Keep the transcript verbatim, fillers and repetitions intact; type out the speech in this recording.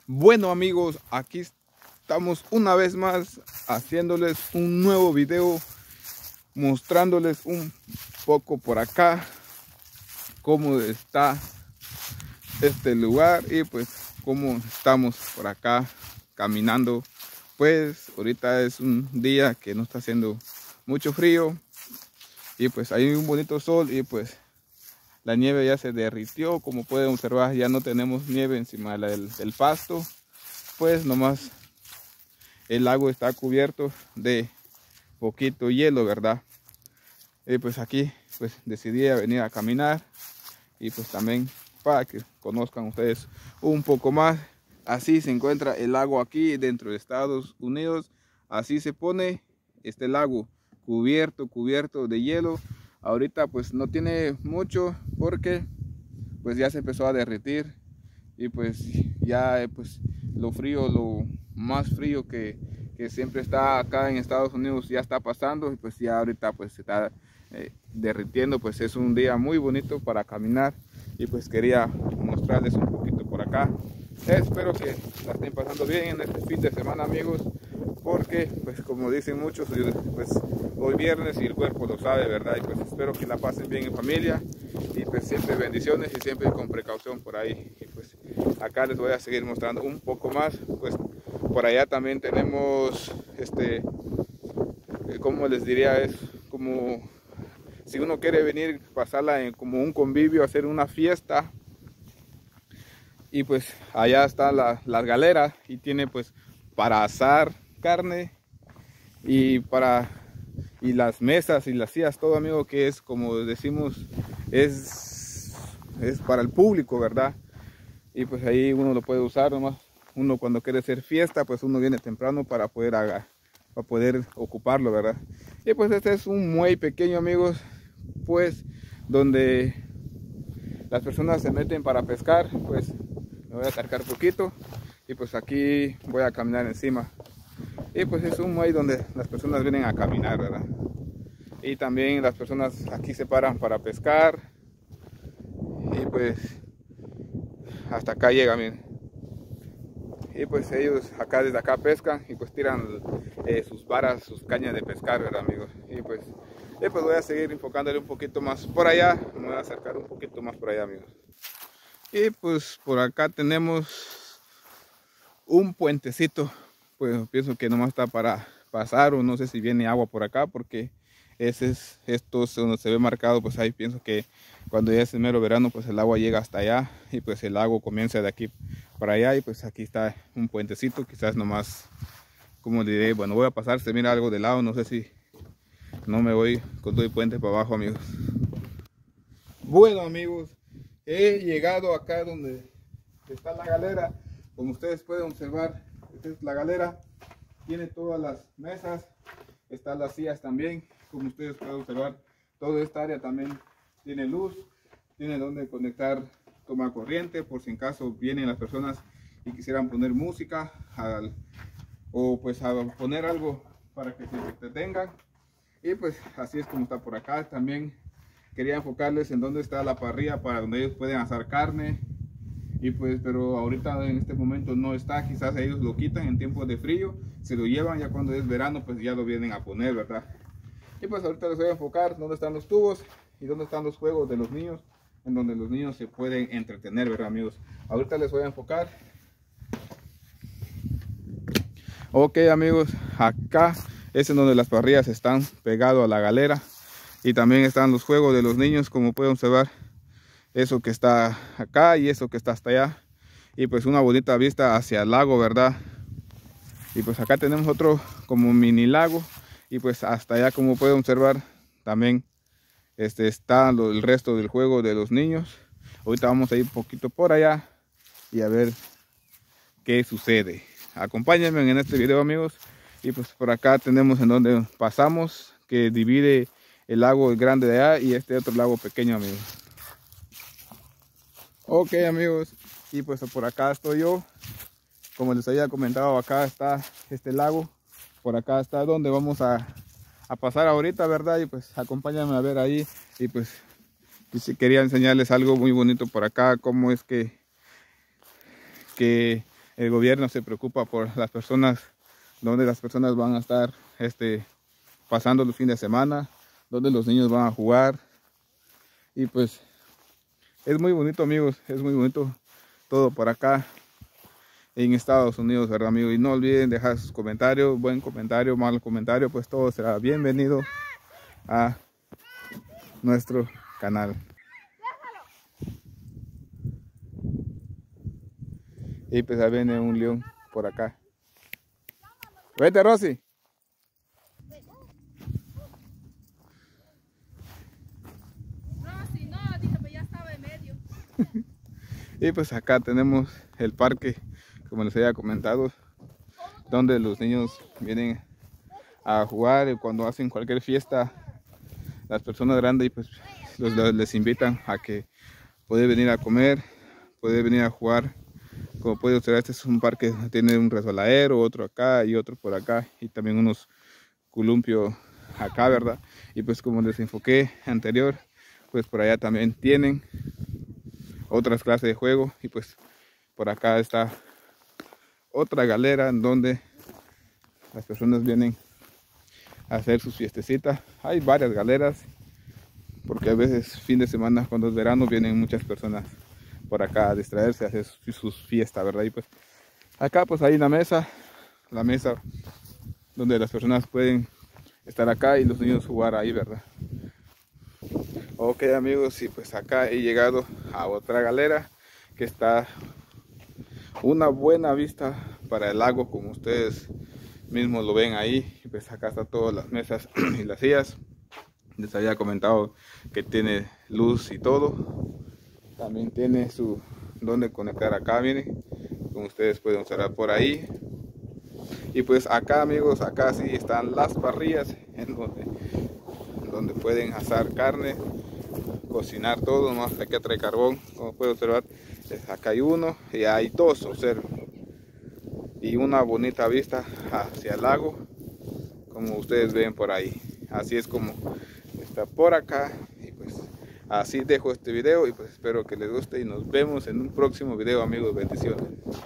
Bueno amigos, aquí estamos una vez más haciéndoles un nuevo video, mostrándoles un poco por acá cómo está este lugar y pues cómo estamos por acá caminando. Pues ahorita es un día que no está haciendo mucho frío y pues hay un bonito sol y pues la nieve ya se derritió. Como pueden observar, ya no tenemos nieve encima del, del pasto, pues nomás el lago está cubierto de poquito hielo, verdad. Y pues aquí pues decidí venir a caminar y pues también para que conozcan ustedes un poco más. Así se encuentra el lago aquí dentro de Estados Unidos. Así se pone este lago, cubierto, cubierto de hielo. Ahorita pues no tiene mucho porque pues ya se empezó a derretir y pues ya pues lo frío, lo más frío que, que siempre está acá en Estados Unidos ya está pasando y pues ya ahorita pues se está eh, derritiendo. Pues es un día muy bonito para caminar y pues quería mostrarles un poquito por acá. Espero que la estén pasando bien en este fin de semana, amigos, porque pues como dicen muchos, pues hoy viernes y el cuerpo lo sabe, verdad. Y pues espero que la pasen bien en familia y pues siempre bendiciones y siempre con precaución por ahí. Y pues acá les voy a seguir mostrando un poco más. Pues por allá también tenemos este, como les diría, es como si uno quiere venir, pasarla en como un convivio, hacer una fiesta. Y pues allá está la, las galeras y tiene pues para asar carne y para y las mesas y las sillas, todo, amigo, que es como decimos, es, es para el público, verdad. Y pues ahí uno lo puede usar nomás. Uno cuando quiere hacer fiesta, pues uno viene temprano para poder haga, para poder ocuparlo, verdad. Y pues este es un muelle pequeño, amigos, pues donde las personas se meten para pescar. Pues me voy a acercar poquito y pues aquí voy a caminar encima. Y pues es un muelle donde las personas vienen a caminar, verdad. Y también las personas aquí se paran para pescar. Y pues hasta acá llegan, miren. Y pues ellos acá desde acá pescan y pues tiran eh, sus varas, sus cañas de pescar, verdad, amigos. Y pues, y pues voy a seguir enfocándole un poquito más por allá. Me voy a acercar un poquito más por allá, amigos. Y pues por acá tenemos un puentecito. Pues pienso que nomás está para pasar, o no sé si viene agua por acá, porque ese es, esto es donde se ve marcado. Pues ahí pienso que cuando ya es el mero verano, pues el agua llega hasta allá y pues el lago comienza de aquí para allá. Y pues aquí está un puentecito, quizás nomás, como diré, bueno, voy a pasar, se mira algo de lado, no sé si no me voy con todo el puente para abajo, amigos. Bueno, amigos, he llegado acá donde está la galera. Como ustedes pueden observar, esta es la galera, tiene todas las mesas, están las sillas también. Como ustedes pueden observar, toda esta área también tiene luz, tiene donde conectar toma corriente por si en caso vienen las personas y quisieran poner música al, o pues a poner algo para que se entretengan. Y pues así es como está por acá. También quería enfocarles en dónde está la parrilla para donde ellos pueden asar carne. Y pues, pero ahorita en este momento no está, quizás ellos lo quitan en tiempos de frío, se lo llevan, ya cuando es verano pues ya lo vienen a poner, verdad. Y pues ahorita les voy a enfocar dónde están los tubos y dónde están los juegos de los niños, en donde los niños se pueden entretener, verdad, amigos. Ahorita les voy a enfocar. Ok, amigos, acá es en donde las parrillas están pegadas a la galera y también están los juegos de los niños, como pueden observar. Eso que está acá y eso que está hasta allá. Y pues una bonita vista hacia el lago, verdad. Y pues acá tenemos otro como mini lago. Y pues hasta allá, como pueden observar, también este, está lo, el resto del juego de los niños. Ahorita vamos a ir un poquito por allá y a ver qué sucede. Acompáñenme en este video, amigos. Y pues por acá tenemos en donde pasamos, que divide el lago grande de allá y este otro lago pequeño, amigos. Ok, amigos, y pues por acá estoy yo. Como les había comentado, acá está este lago. Por acá está donde vamos a, a pasar ahorita, verdad. Y pues acompáñenme a ver ahí. Y pues y quería enseñarles algo muy bonito por acá. Cómo es que, que el gobierno se preocupa por las personas, donde las personas van a estar este, pasando los fines de semana, donde los niños van a jugar. Y pues es muy bonito, amigos, es muy bonito todo por acá en Estados Unidos, ¿verdad, amigos? Y no olviden dejar sus comentarios, buen comentario, mal comentario, pues todo será bienvenido a nuestro canal. Y pues ahí viene un león por acá. Vete, Rosy. Rosy, no, dije, pues ya estaba en medio. Y pues acá tenemos el parque, como les había comentado, donde los niños vienen a jugar y cuando hacen cualquier fiesta, las personas grandes pues los, los, les invitan a que pueden venir a comer, pueden venir a jugar. Como puede observar, este es un parque, tiene un resbaladero, otro acá y otro por acá, y también unos columpios acá, ¿verdad? Y pues como les enfoqué anterior, pues por allá también tienen otras clases de juego. Y pues por acá está otra galera en donde las personas vienen a hacer sus fiestecitas. Hay varias galeras, porque a veces fin de semana, cuando es verano, vienen muchas personas por acá a distraerse, a hacer sus fiestas, ¿verdad? Y pues acá pues hay una mesa, la mesa donde las personas pueden estar acá y los niños jugar ahí, ¿verdad? Ok, amigos, y pues acá he llegado a otra galera que está una buena vista para el lago, como ustedes mismos lo ven ahí. Y pues acá están todas las mesas y las sillas. Les había comentado que tiene luz y todo. También tiene su donde conectar acá, miren, como ustedes pueden observar por ahí. Y pues acá, amigos, acá sí están las parrillas en donde, donde pueden asar carne, cocinar todo, más hay que traer carbón, como pueden observar. Acá hay uno y hay dos, observen, y una bonita vista hacia el lago, como ustedes ven por ahí. Así es como está por acá. Y pues así dejo este video y pues espero que les guste y nos vemos en un próximo video, amigos. Bendiciones.